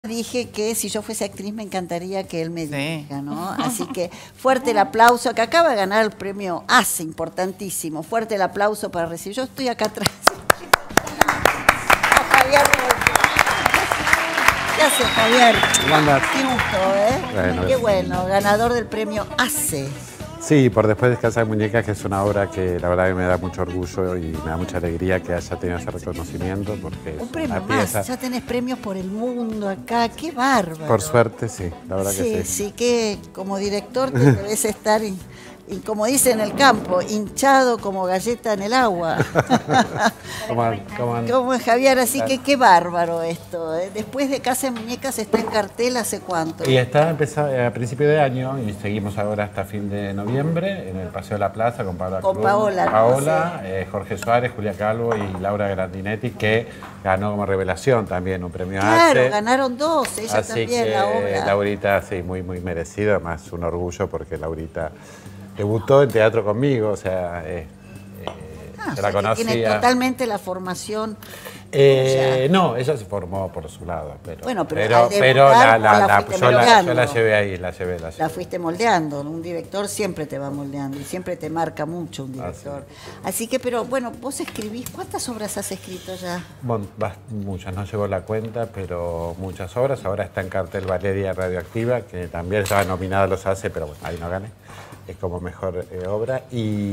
Dije que si yo fuese actriz me encantaría que él me diga, Sí. ¿no? Así que fuerte el aplauso, que acaba de ganar el premio ACE, importantísimo. Fuerte el aplauso para recibir. Yo estoy acá atrás. Javier. ¿Qué haces, Javier? ¿Cómo andás? Qué gusto, ¿eh? Bueno, Qué bueno, ganador del premio ACE. Sí, por Después de Casa de Muñecas, que es una obra que la verdad que me da mucho orgullo y me da mucha alegría que haya tenido ese reconocimiento, porque Un es premio una más, pieza. ya tenés premios por el mundo acá, qué bárbaro. Por suerte, sí, la verdad Sí, que sí. sí, que como director te debes estar, y como dice en el campo, hinchado como galleta en el agua. Como es, Javier, así que qué bárbaro esto. Después de Casa de Muñecas está en cartel ¿hace cuánto? Y está empezado a principio de año y seguimos ahora hasta fin de noviembre en el Paseo de la Plaza con Paola Con Cruz, Paola, Jorge Suárez, Julia Calvo y Laura Grandinetti, que ganó como revelación también un premio Claro, ACE. ganaron dos, ella Así también, que la obra. Laurita, sí, muy, muy merecido, además un orgullo porque Laurita debutó en teatro conmigo, o sea, O yo sea, la que conocía. tiene totalmente la formación. tuya. No, ella se formó por su lado, pero, Bueno, pero al debutar, yo la llevé ahí, la llevé. La fuiste moldeando, un director siempre te va moldeando y siempre te marca mucho un director. Así que, pero bueno, vos escribís, ¿cuántas obras has escrito ya? Bueno, muchas, no llevo la cuenta, pero muchas obras. Ahora está en cartel Valeria Radioactiva, que también estaba nominada a los ACE, pero bueno, ahí no gané. Es como mejor obra.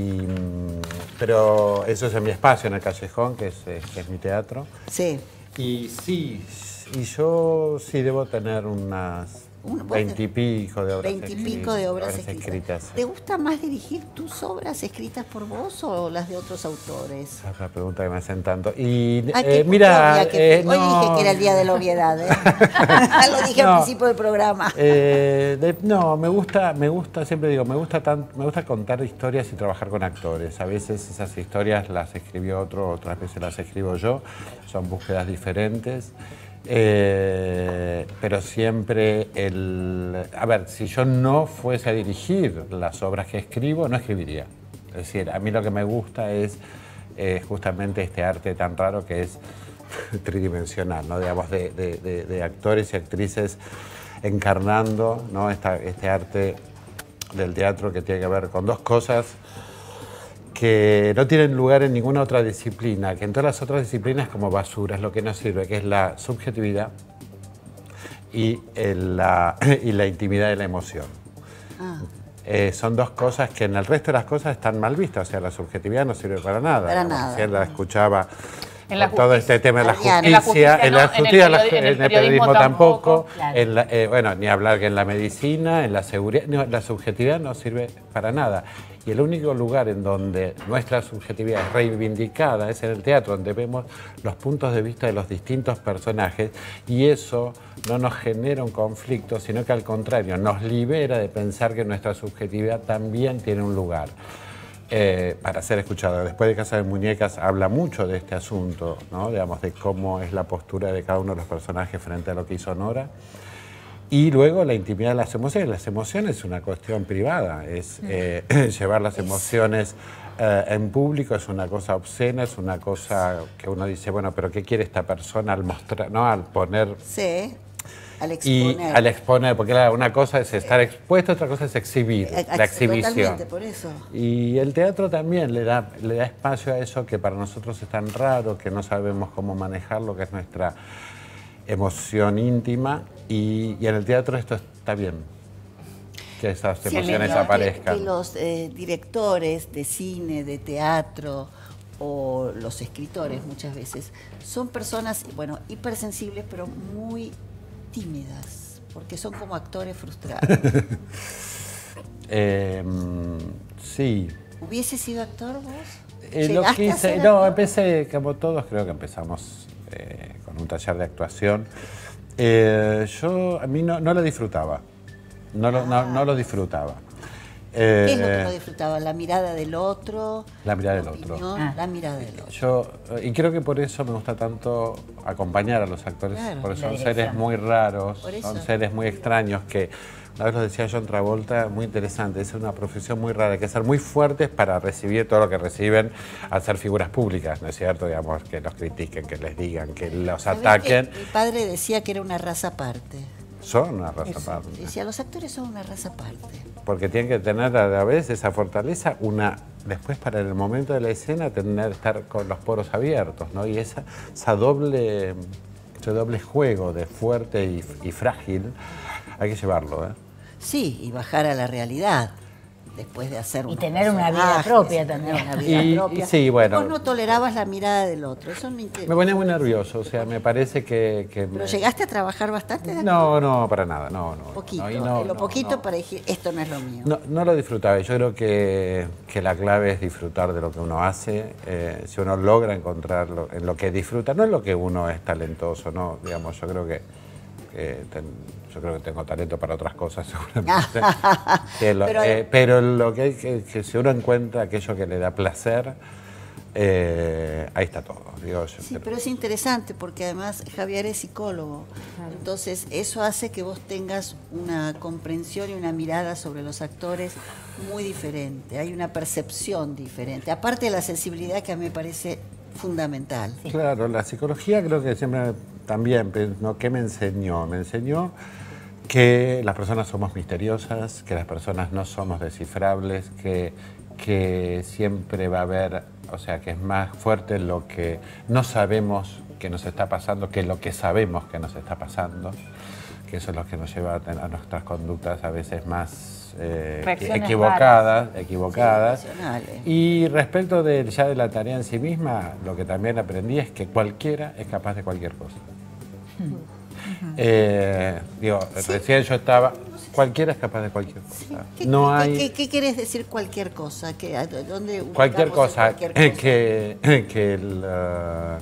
Pero eso es en mi espacio, en el Callejón, que es mi teatro. Sí. Y sí, y yo sí debo tener unas 20 y pico de obras 20 y pico de obras escritas. ¿Te gusta más dirigir tus obras escritas por vos o las de otros autores? Esa es la pregunta que me hacen tanto. Y mira, mira, hoy dije que era el día de la obviedad, ¿eh? Lo dije al principio del programa. No, me gusta, siempre digo, me gusta contar historias y trabajar con actores. A veces esas historias las escribió otro, otras veces las escribo yo. Son búsquedas diferentes. Pero siempre a ver, si yo no fuese a dirigir las obras que escribo, no escribiría. Es decir, a mí lo que me gusta es justamente este arte tan raro que es tridimensional, ¿no? Digamos, de actores y actrices encarnando, ¿no? Este arte del teatro que tiene que ver con dos cosas que no tienen lugar en ninguna otra disciplina, que en todas las otras disciplinas es como basura, es lo que no sirve, que es la subjetividad y la intimidad de la emoción. Son dos cosas que en el resto de las cosas están mal vistas, o sea, la subjetividad no sirve para nada. Para nada. Recién la escuchaba en la todo este tema de la justicia, en el periodismo tampoco, claro. Bueno, ni hablar que en la medicina, en la seguridad, no, la subjetividad no sirve para nada. Y el único lugar en donde nuestra subjetividad es reivindicada es en el teatro, donde vemos los puntos de vista de los distintos personajes y eso no nos genera un conflicto, sino que al contrario, nos libera de pensar que nuestra subjetividad también tiene un lugar para ser escuchado. Después de Casa de Muñecas habla mucho de este asunto, ¿no? Digamos, de cómo es la postura de cada uno de los personajes frente a lo que hizo Nora. Y luego la intimidad de las emociones. Las emociones es una cuestión privada, es llevar las emociones en público es una cosa obscena, es una cosa que uno dice, bueno, pero ¿qué quiere esta persona al mostrar, ¿no? Al poner... Sí, al exponer. Y al exponer, porque una cosa es estar expuesto, otra cosa es exhibir, la exhibición. Totalmente, por eso. Y el teatro también le da espacio a eso que para nosotros es tan raro, que no sabemos cómo manejarlo, que es nuestra emoción íntima. Y en el teatro esto está bien, que esas emociones aparezcan. Que los directores de cine, de teatro o los escritores muchas veces son personas, bueno, hipersensibles, pero muy tímidas, porque son como actores frustrados. Sí. ¿Hubiese sido actor vos? Lo quise, no, empecé, como todos, creo que empezamos con un taller de actuación. A mí no lo disfrutaba, no lo disfrutaba. ¿Qué es lo que no disfrutaba? ¿La mirada del otro? La mirada del ¿La otro. opinión? La mirada del otro. Y creo que por eso me gusta tanto acompañar a los actores, Claro, porque la son dirección. seres muy raros, Por eso. son seres muy extraños que, una vez lo decía John Travolta, muy interesante, es una profesión muy rara, hay que ser muy fuertes para recibir todo lo que reciben al ser figuras públicas, ¿no es cierto? Digamos, que los critiquen, que les digan, que los ¿Sabés ataquen. que mi padre decía que era una raza aparte? Son una raza aparte. Decía, los actores son una raza aparte. Porque tienen que tener a la vez esa fortaleza, después para el momento de la escena estar con los poros abiertos, ¿no? Y ese doble juego de fuerte y frágil, hay que llevarlo, ¿eh? Sí, y bajar a la realidad. Después de hacer Y unos tener una vida personajes, propia tener también. una vida Y propia. sí, bueno. Vos no tolerabas la mirada del otro, eso me interesa. Me ponía muy nervioso, o sea, me parece que ¿Pero llegaste a trabajar bastante? de No, para nada, no. Poquito, No, y en lo poquito no. para decir, esto no es lo mío. No lo disfrutaba. Yo creo que la clave es disfrutar de lo que uno hace. Si uno logra encontrarlo en lo que disfruta, no en lo que uno es talentoso, no. Digamos, yo creo que tengo talento para otras cosas, seguramente. Pero lo que hay que si uno encuentra aquello que le da placer, ahí está todo. Digo, Sí, pero es interesante porque además Javier es psicólogo, entonces eso hace que vos tengas una comprensión y una mirada sobre los actores muy diferente, hay una percepción diferente, aparte de la sensibilidad que a mí me parece fundamental. Claro, la psicología creo que siempre también, ¿no? ¿Qué me enseñó? Me enseñó que las personas somos misteriosas, que las personas no somos descifrables, que siempre va a haber, o sea, que es más fuerte lo que no sabemos que nos está pasando que lo que sabemos que nos está pasando, que eso es lo que nos lleva a nuestras conductas a veces más Reacciones equivocadas. Sí, racionales. Y respecto ya de la tarea en sí misma, lo que también aprendí es que cualquiera es capaz de cualquier cosa. Recién yo estaba, cualquiera es capaz de cualquier cosa. ¿Qué querés decir cualquier cosa? ¿Dónde Cualquier ubicamos cosa, cualquier cosa?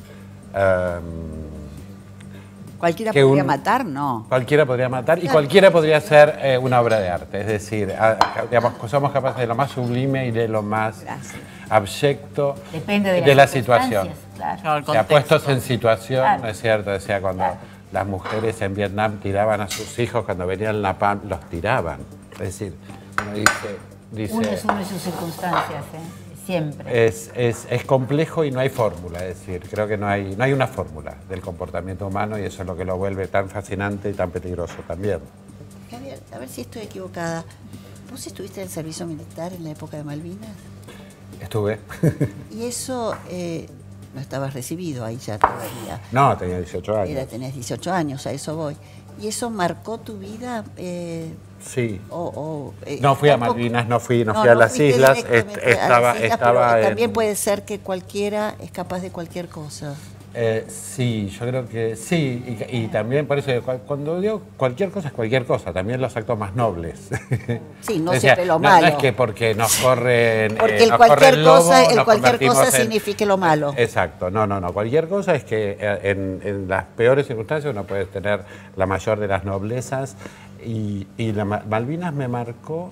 ¿Cualquiera que podría un- matar? No. Cualquiera podría matar y cualquiera podría ser una obra de arte. Es decir, digamos, somos capaces de lo más sublime y de lo más Gracias. abyecto Depende de las situación. circunstancias, claro. Claro, el O sea, contexto. puestos en situación, Claro. ¿no es cierto? Decía, cuando las mujeres en Vietnam tiraban a sus hijos, cuando venían la PAM, los tiraban. Es decir, uno dice Uno es uno y sus circunstancias, siempre. es complejo y no hay fórmula. Es decir, creo que no hay una fórmula del comportamiento humano y eso es lo que lo vuelve tan fascinante y tan peligroso también. Javier, a ver si estoy equivocada. ¿Vos estuviste en el servicio militar en la época de Malvinas? Estuve. Y eso, no estabas recibido ahí ya todavía. No, tenía 18 años. Tenés 18 años, a eso voy. ¿Y eso marcó tu vida? Sí. No No fui a Malvinas, no fui a las fuiste islas, directamente a estaba las islas, pero en- también puede ser que cualquiera es capaz de cualquier cosa. Sí, yo creo que sí, y también por eso cuando digo cualquier cosa es cualquier cosa, también los actos más nobles. Sí, no O sea, siempre lo no malo. es que porque nos corren Porque el nos cualquier corre lobo, cosa, el nos cualquier convertimos cosa significa lo malo. Exacto, no, cualquier cosa es que en las peores circunstancias uno puede tener la mayor de las noblezas y Malvinas me marcó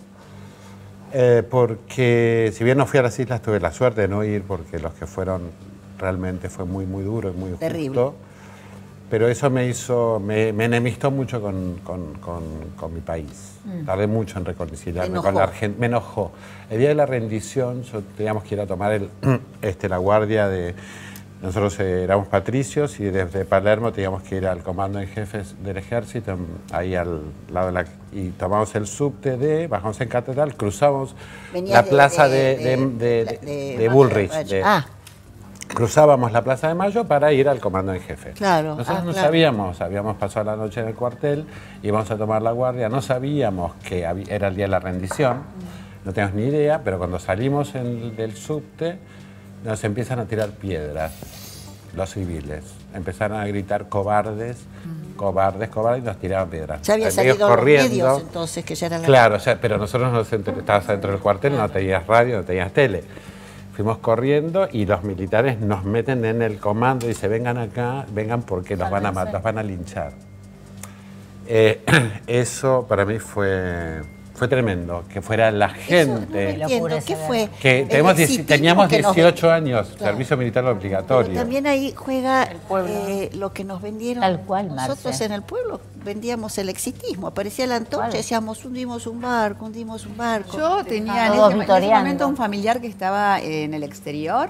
porque si bien no fui a las islas tuve la suerte de no ir porque los que fueron realmente fue muy duro y muy injusto. Terrible. Pero eso me enemistó mucho con mi país. Tardé mucho en reconciliarme con la Argentina. Me enojó. El día de la rendición, teníamos que ir a tomar la guardia de... Nosotros éramos patricios y desde Palermo teníamos que ir al comando en jefes del ejército, ahí al lado y tomamos el subte bajamos en Catedral, cruzamos Venías la plaza de Bullrich. Cruzábamos la Plaza de Mayo para ir al comando en jefe. Claro. Nosotros no claro. sabíamos, habíamos pasado la noche en el cuartel, íbamos a tomar la guardia, no sabíamos que era el día de la rendición, no teníamos ni idea, pero cuando salimos del subte nos empiezan a tirar piedras los civiles. Empezaron a gritar cobardes, cobardes, cobardes y nos tiraban piedras. Ya había Ellos salido los medios entonces, que ya era la... Claro, pero nosotros estábamos dentro del cuartel, no tenías radio, no tenías tele. Fuimos corriendo y los militares nos meten en el comando y dicen, vengan acá, vengan porque los van a linchar. Eso para mí fue fue tremendo, que fuera la gente. No entiendo, ¿qué fue? Que teníamos 18 años, claro, servicio militar obligatorio. Pero también ahí juega lo que nos vendieron. Tal cual, nosotros Marce. en el pueblo vendíamos el exitismo. Aparecía la antorcha y decíamos, hundimos un barco, hundimos un barco. Yo tenía en ese momento un familiar que estaba en el exterior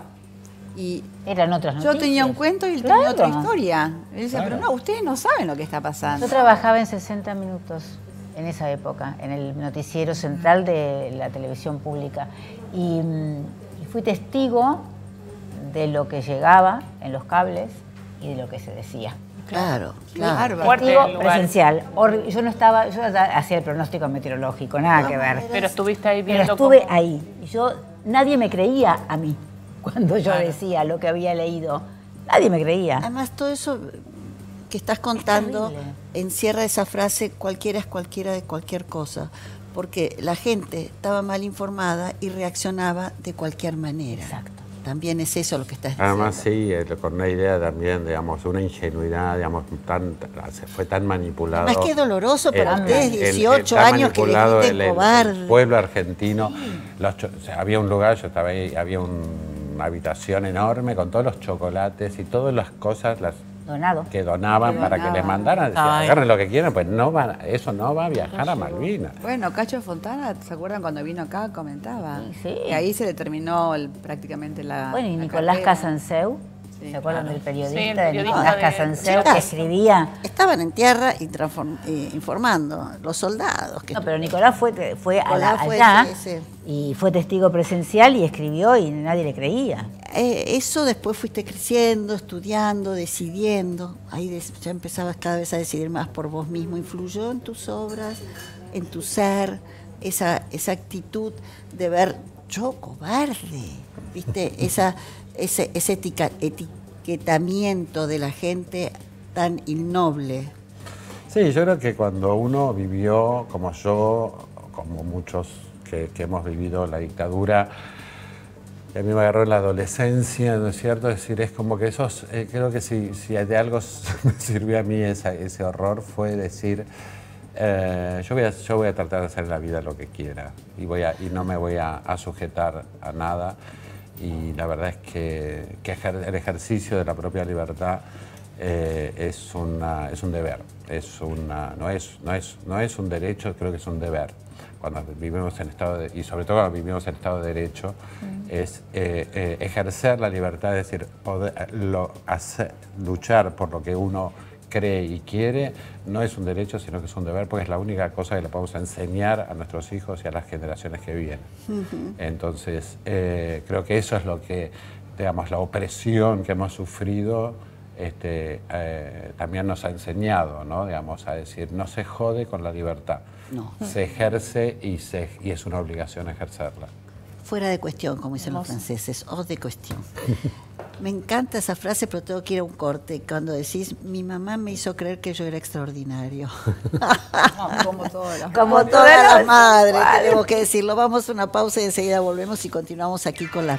y eran otras noticias. yo tenía un cuento y él tenía otra historia. Él decía, pero no, ustedes no saben lo que está pasando. Yo trabajaba en 60 minutos en esa época, en el noticiero central de la televisión pública. Y fui testigo de lo que llegaba en los cables y de lo que se decía. Claro. Testigo presencial. Yo no estaba, yo hacía el pronóstico meteorológico, nada que ver. Pero estuviste ahí viendo. Pero estuve ahí. Y nadie me creía a mí cuando yo decía lo que había leído. Nadie me creía. Además, todo eso que estás contando encierra esa frase, cualquiera es cualquiera de cualquier cosa, porque la gente estaba mal informada y reaccionaba de cualquier manera. Exacto. También es eso lo que estás diciendo. Además, sí, con una idea también, digamos, una ingenuidad, digamos, fue tan manipulado. Además, qué doloroso para ustedes, 18 años que les griten cobarde. El pueblo argentino, había un lugar, yo estaba ahí, había una habitación enorme con todos los chocolates y todas las cosas, que donaban para que les mandaran, decían, agarren lo que quieran, pues eso no va a viajar a Malvinas. Bueno, Cacho Fontana, ¿se acuerdan cuando vino acá? Comentaba. Sí. Y ahí se le terminó prácticamente la. Bueno, y Nicolás Casanseu, ¿se acuerdan del periodista de periodista Nicolás Casanseu que escribía? Estaban en tierra informando, los soldados. No, pero Nicolás fue allá y fue testigo presencial y escribió y nadie le creía. Eso después fuiste creciendo, estudiando, decidiendo. Ahí ya empezabas cada vez a decidir más por vos mismo. ¿Influyó en tus obras, en tu ser, esa actitud de ver yo cobarde? ¿Viste? Ese etiquetamiento de la gente tan innoble. Sí, yo creo que cuando uno vivió, como yo, como muchos que hemos vivido la dictadura, a mí me agarró en la adolescencia, ¿no es cierto? Es decir, es como que creo que si de algo me sirvió a mí ese horror fue decir, yo voy a tratar de hacer en la vida lo que quiera y no me voy a sujetar a nada. Y la verdad es que el ejercicio de la propia libertad es un deber, no es un derecho, creo que es un deber. Cuando vivimos en y sobre todo cuando vivimos en estado de derecho, es ejercer la libertad, es decir, luchar por lo que uno cree y quiere, no es un derecho, sino que es un deber, porque es la única cosa que le podemos enseñar a nuestros hijos y a las generaciones que vienen. Entonces, creo que eso es lo que, digamos, la opresión que hemos sufrido también nos ha enseñado, ¿no? Digamos, a decir, no se jode con la libertad, se ejerce y es una obligación ejercerla. Fuera de cuestión, como dicen los franceses, hors de cuestión. Me encanta esa frase, pero tengo que ir a un corte. Cuando decís, mi mamá me hizo creer que yo era extraordinario. Como todas las madres, tenemos que decirlo. Vamos a una pausa y enseguida volvemos y continuamos aquí con las